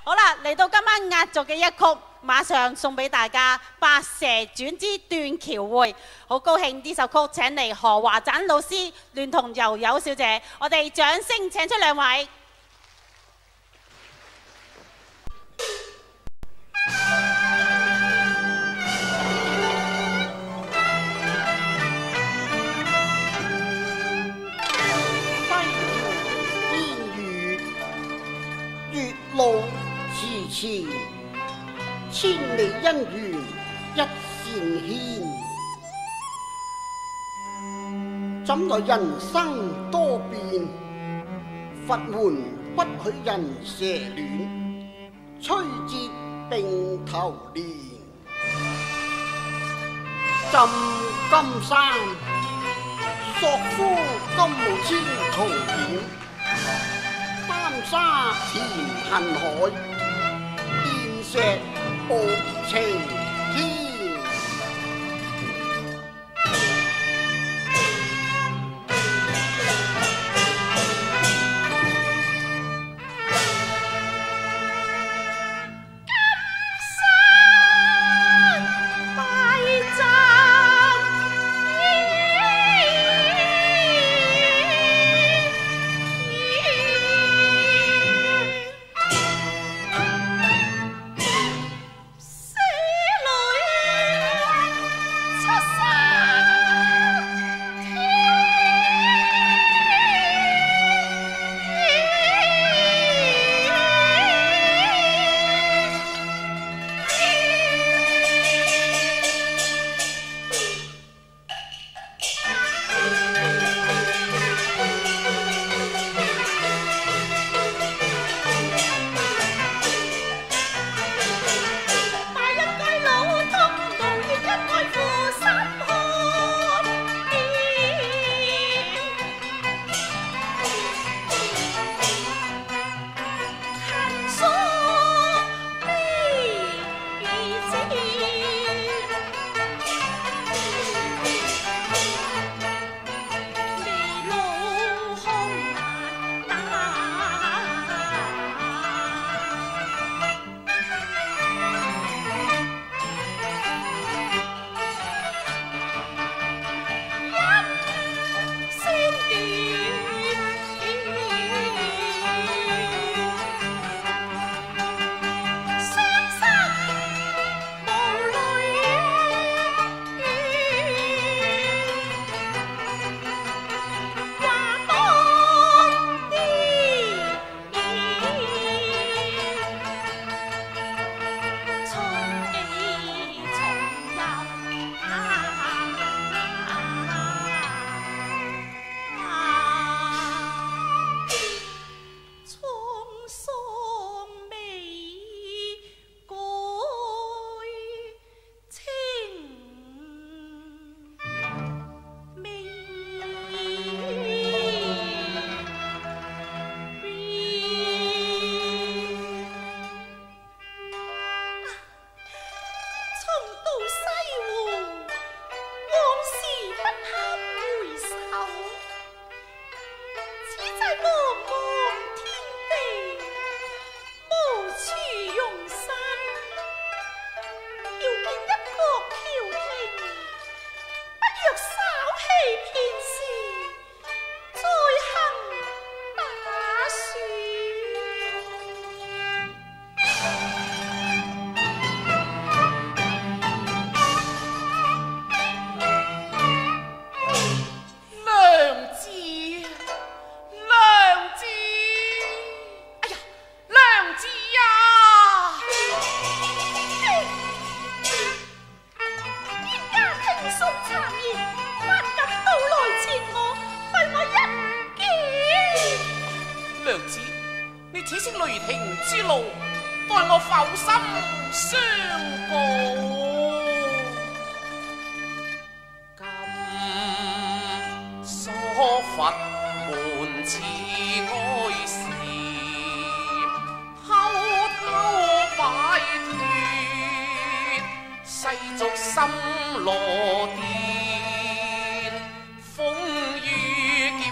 好啦，嚟到今晚壓軸嘅一曲，馬上送俾大家《白蛇傳之斷橋會》。好高興呢首曲請嚟何華盞老師聯同柔柔小姐，我哋掌聲請出兩位。 路遲遲，千里姻緣一線牽。怎奈人生多變，佛門不許人蛇戀。吹折並頭蓮，浸金山，索夫金毛千重險。擔沙填恨海，煉石薄情天。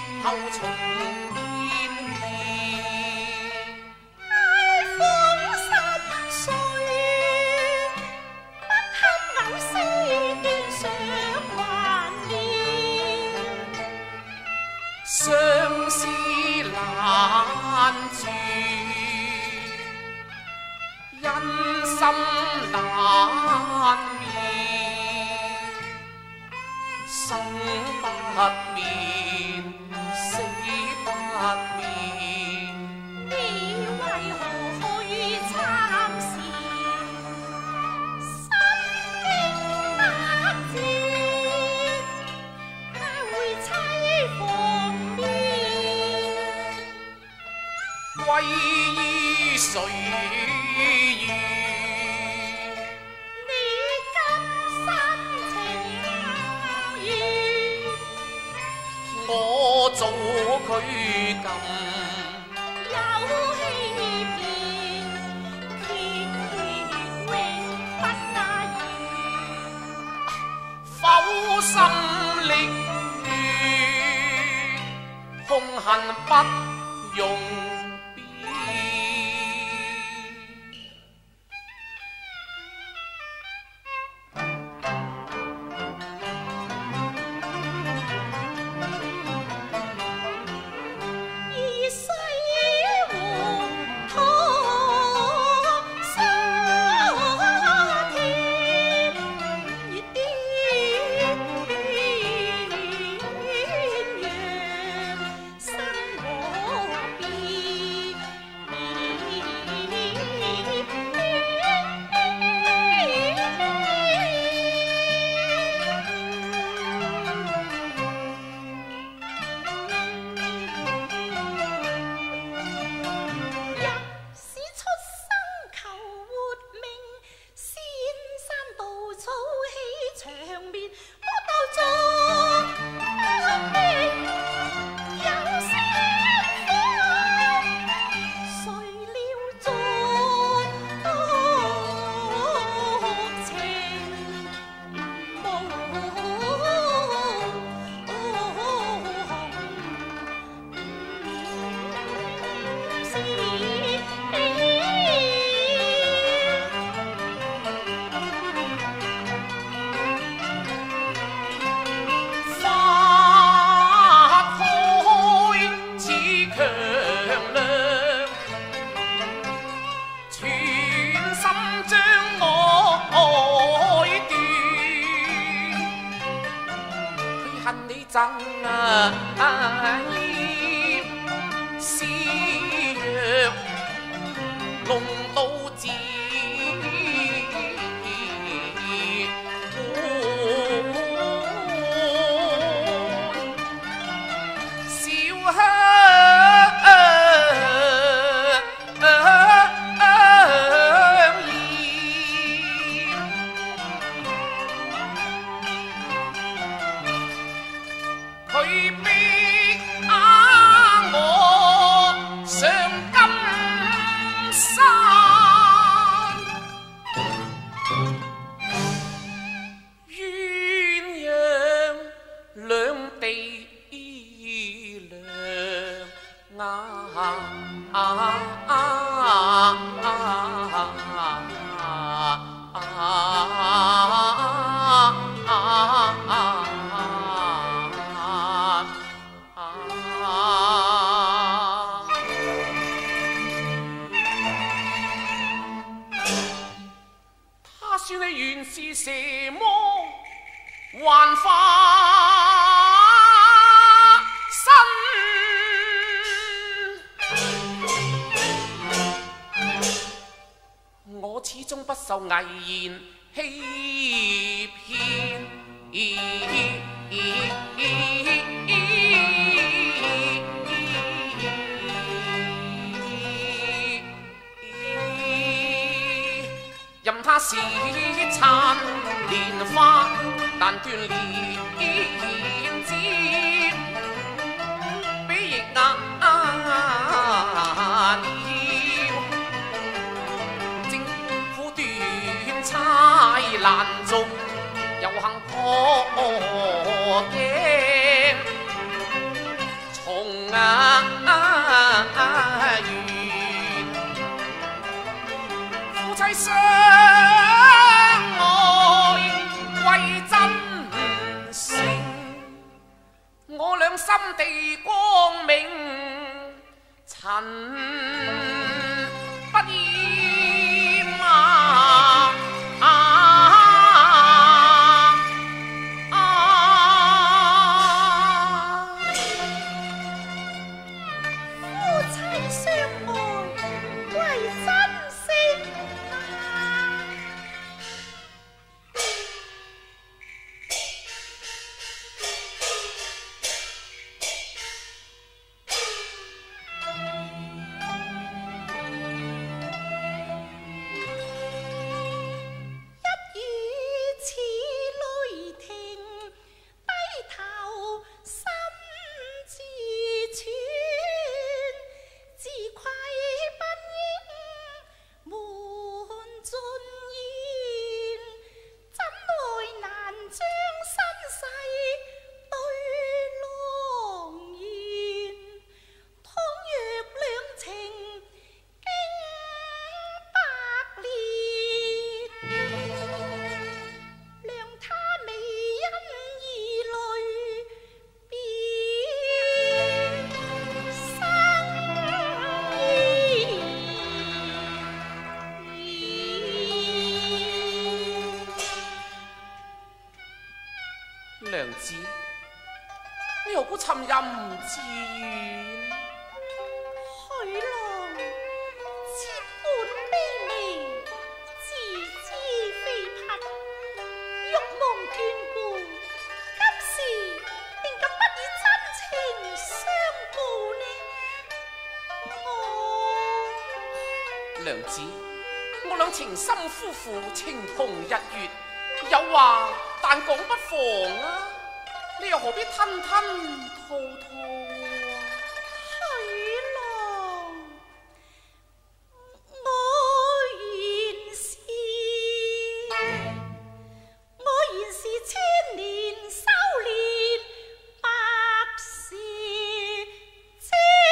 风難眠，生不眠，死不眠。 你為何去參禪？心經百戰，哪會凄狂面？ 歸依誰願？ 你今生情願， 我做佢咁。 有欺騙，決永不亞於。 否心力亂，兇恨不容辯。 以水和土相添，月顛陽，生和變。若是出生求活命，仙山稻草起長眠，我鬥作命有些苦，誰料作情無花開似強亮，全心將我愛斷。佢恨你憎意，思若弄到自笑香意，佢逼我上金山，鴛鴦兩地涼他說你原是蛇魔幻化身，我始終不受危言欺騙。任他是殘蓮花，但斷蓮枝，比翼難搖。政府斷差難做，遊行破鏡，重圓。夫妻相愛為真誠，我倆心地光明，塵不染。 子，你何故沉吟自語？ 許郎切換卑微，自知非匹，欲望眷顧，今時定敢不以真情相告呢？ 娘子，我倆情深夫婦，情同日月，有話但講不妨啊！你又何必吞吞吐吐啊？ 許郎，我原是千年修煉百事精。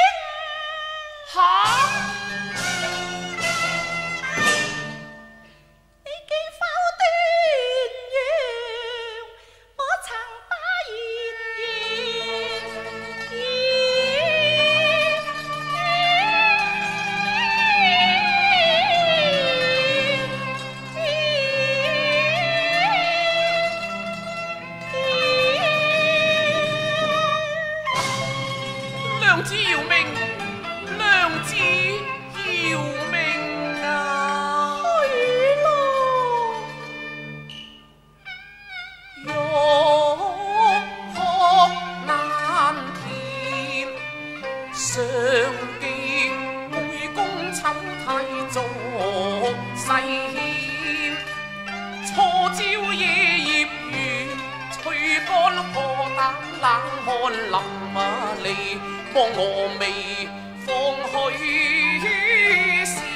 吓！ 你既否斷揚，我曾把娘子饒命！娘子饒命啊！ 許郎， 欲哭難填，上敬杯公丑態作世獻，初朝夜葉雨，吹乾破膽冷汗淋啊漓，幫我未放許是。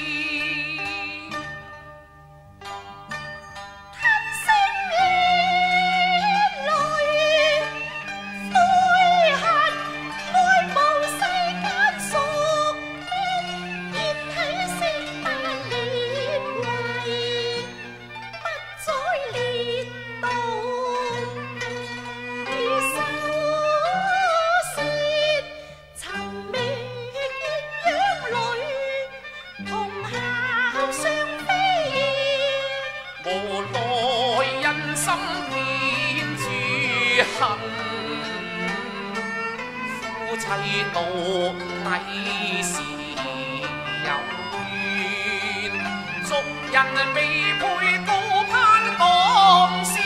夫妻到底是有緣，俗人未配高攀當先。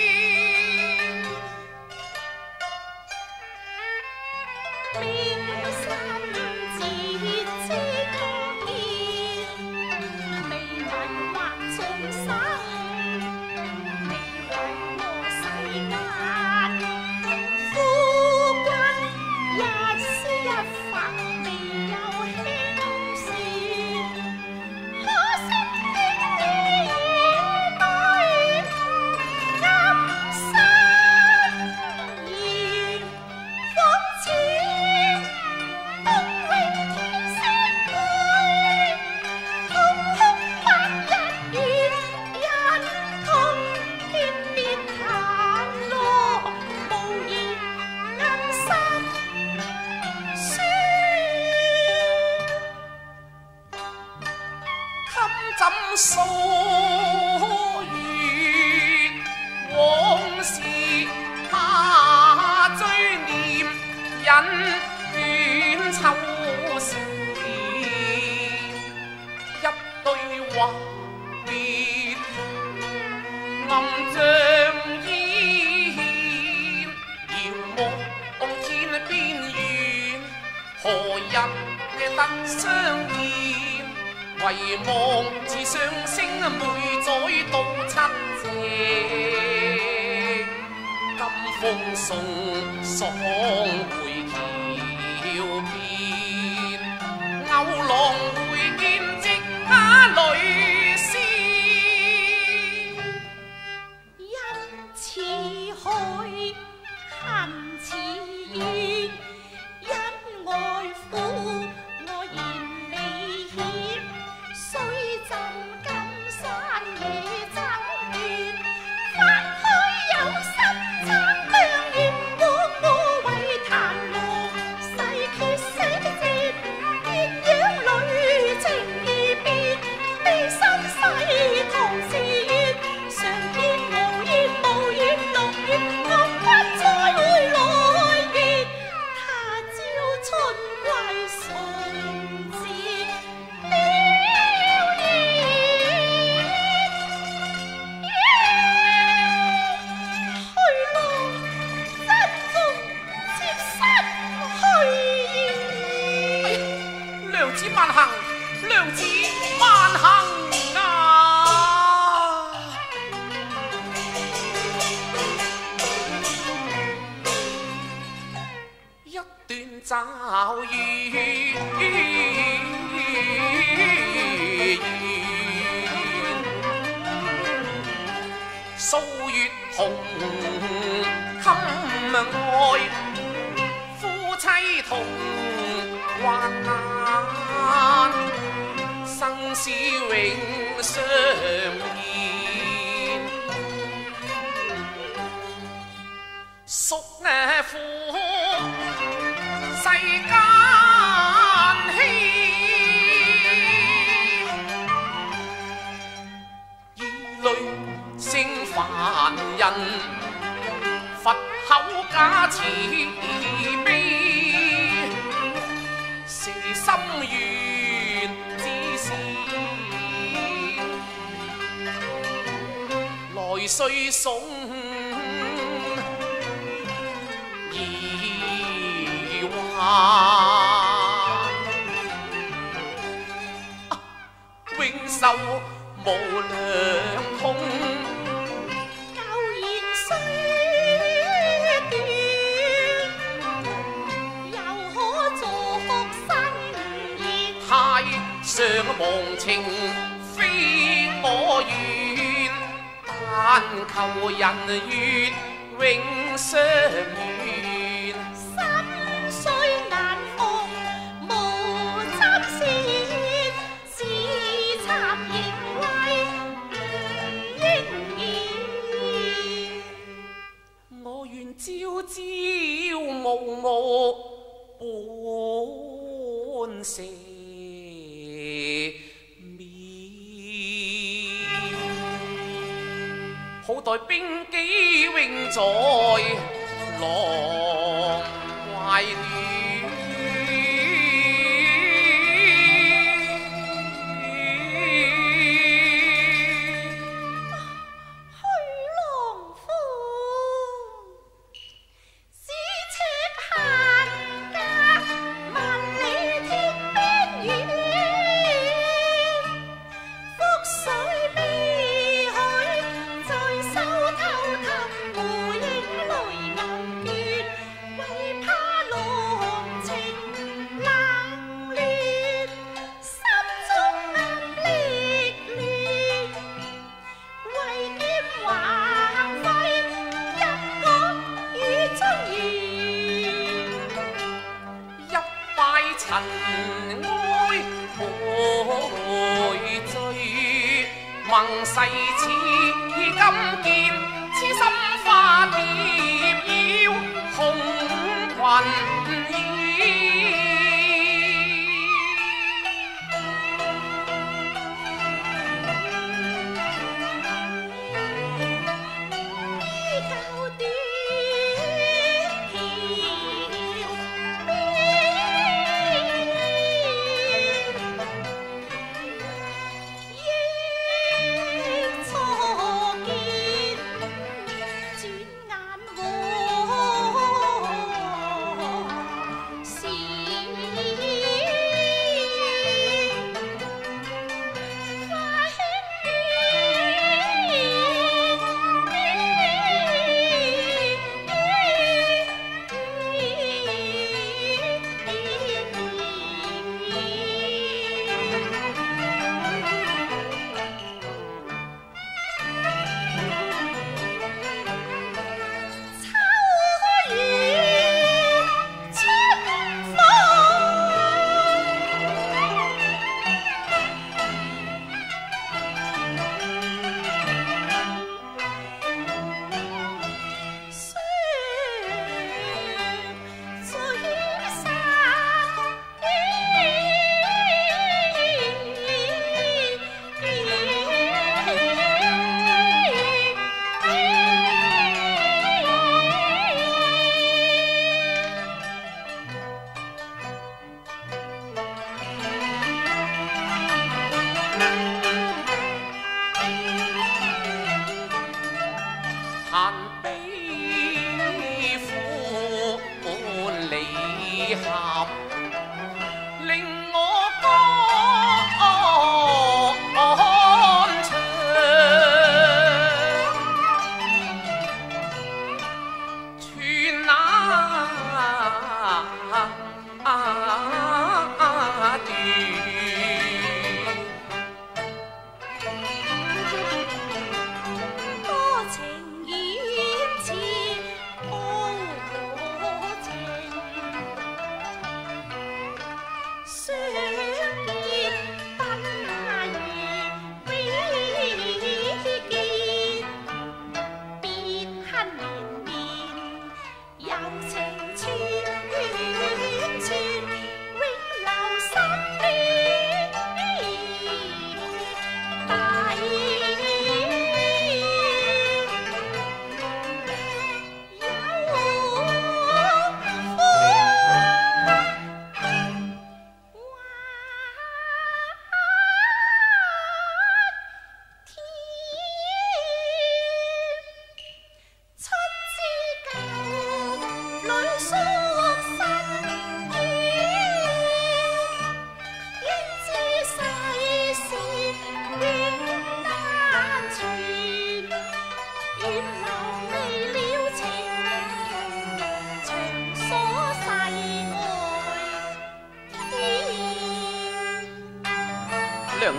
怎數月往事怕追念，忍斷秋時一對話別暗像依牽，遙望天邊遠，何日得相見？遺忘自上升每載到七夕，今風送爽會橋邊，歐郎會見即他淚先。 因似海，恨似淵，因愛苦。談同襟愛，夫妻同患難，生死永相依。叔父世間稀，兒女勝凡人，佛口假慈悲，是心願之事，來歲送兒還，永壽無量痛。上忘情非我願，但求人月永相願。 心雖難逢無針線，自慚形為唔應驗。 我願朝朝暮暮半成好待冰肌永在郎懷戀， 許郎夫，咫尺閒隔萬里天邊遠，覆水未許在手偷偷無影淚暗斷，為怕郎情冷冽，心中暗歷亂，為劍橫揮，任我與中原。 一拜塵埃愛醉，盟誓似金劍，痴心化蝶妖紅裙衣。 較短條邊，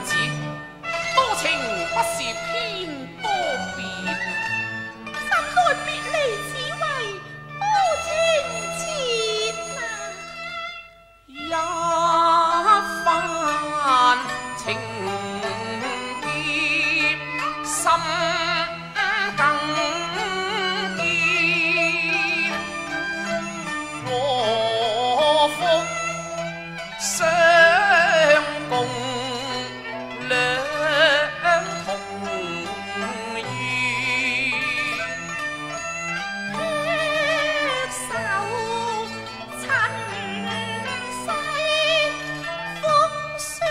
子，多情不是偏多變。 怎奈別離只為無情切一番情結，心更結。禍福相共，兩同願。 手塵世風霜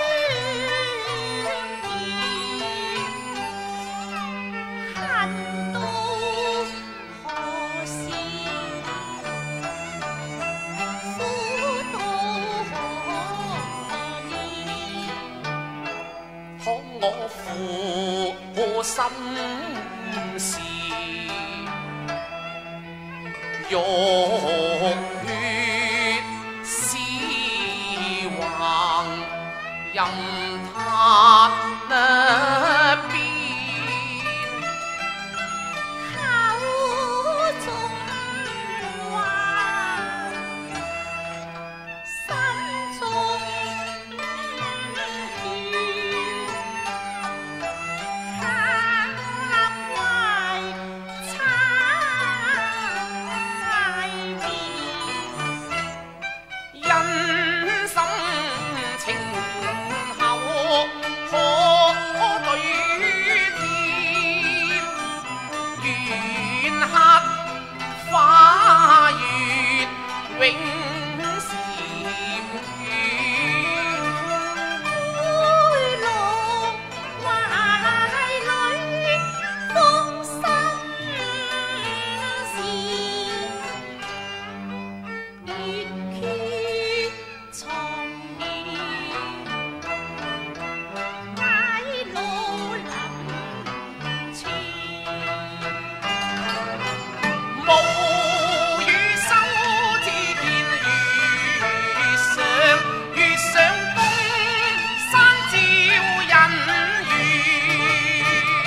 染，恨到何時？苦到何年？ 可我負心事，欲血絲橫，任他變。 口中話，心中怨，客懷猜面。 因心情厚，可對天。緣客花月永禪怨。 灰狼懷裏風生事，熱血藏面，解路臨前。 無語收枝見月上，月上東山照人緣。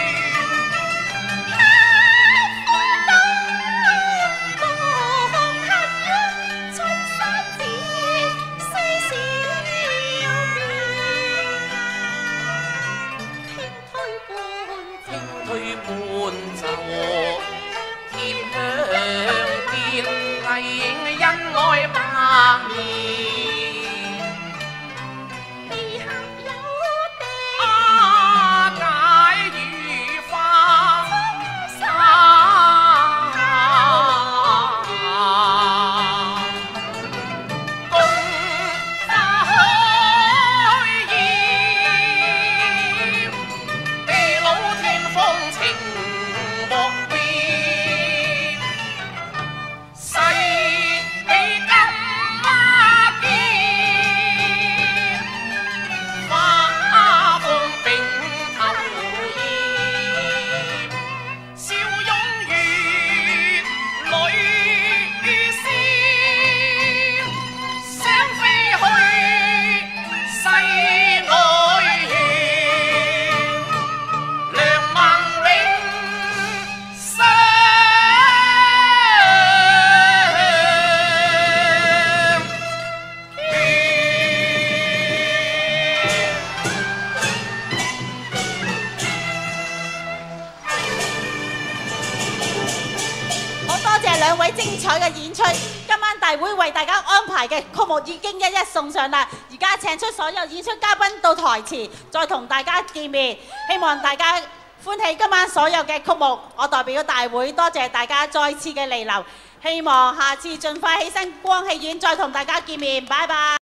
輕推半就貼香見，藝恩愛百年。解如花共花開葉，地老天荒情莫變。誓比金馬堅，花風並頭葉，笑擁月裏仙，想飛去世外緣，良盟永相好多謝兩位精彩嘅演出，今晚大會為大家安排嘅曲目已經一一送上啦。而家請出所有演出嘉賓到台前，再同大家見面。希望大家歡喜今晚所有嘅曲目。我代表大會多謝大家再次嘅嚟臨，希望下次盡快起身光戲院再同大家見面。拜拜。